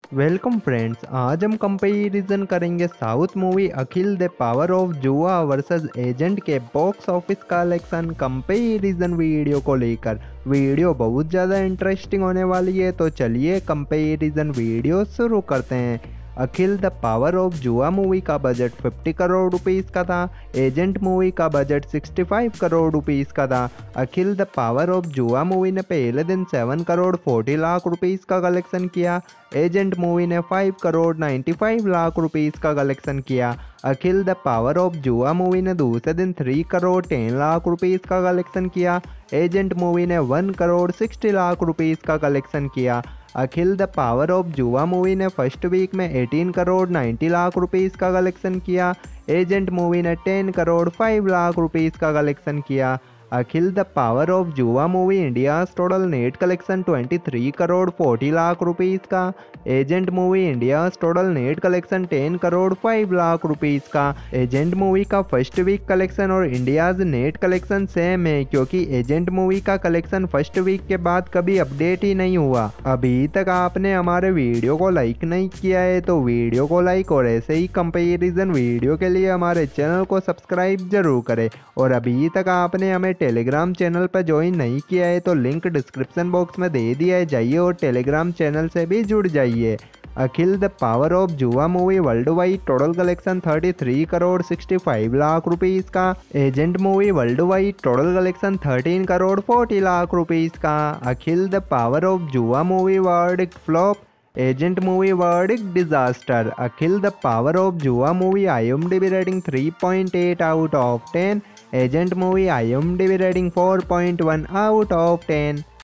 Welcome friends, आज हम comparison करेंगे south movie Akhil the power of Jua versus Agent के box office collection comparison video को लेकर। वीडियो बहुत ज़्यादा इंटरेस्टिंग होने वाली है, तो चलिए कंपैरिजन वीडियो शुरू करते हैं। Akhil the power of Jua movie का बजट 50 करोड़ रुपीस का था। एजेंट मूवी का बजट 65 करोड़ रुपीस का था। Akhil the power of Jua movie ने पहले दिन 7 करोड़ 40 लाख रुपीस का कलेक्शन किया। एजेंट मूवी ने 5 करोड़ 95 लाख रुपीस का कलेक्शन किया। Akhil the power of Jua movie ने दूसरे दिन 3 करोड़ 10 लाख रुपीस का कलेक्शन किया। एजेंट मूवी ने 1 करोड़ 60 लाख रुपीस का कलेक्शन किया। Akhil the power of Jua movie ने फर्स्ट वीक में 18 करोड़ 90 लाख रुपीस का कलेक्शन किया। एजेंट मूवी ने 10 करोड़ 5 लाख रुपीस का कलेक्शन किया। Akhil the power of Jua movie India total net collection 23 crore 40 lakh rupees का। Agent movie India total net collection 10 crore 5 lakh rupees का। एजेंट मूवी का फर्स्ट वीक कलेक्शन और इंडियाज नेट कलेक्शन सेम है, क्योंकि एजेंट मूवी का कलेक्शन फर्स्ट वीक के बाद कभी अपडेट ही नहीं हुआ। अभी तक आपने हमारे वीडियो को लाइक नहीं किया है तो वीडियो को लाइक और ऐसे ही कंपैरिजन वीडियो के लिए हमारे चैनल को सब्सक्राइब जरूर करें। और अभी तक आपने हमें टेलीग्राम चैनल पर ज्वाइन नहीं किया है तो लिंक डिस्क्रिप्शन बॉक्स में दे दिया है, जाइए और टेलीग्राम चैनल से भी जुड़ जाइए। Akhil the power of Jua movie worldwide total collection 33 crore 65 lakh rupees का। Agent movie worldwide total collection 13 crore 40 lakh rupees का। Akhil the power of Jua movie verdict flop. Agent movie verdict disaster. Akhil the power of Jua movie IMDb rating 3.8 out of 10। Agent movie IMDb rating 4.1 out of 10।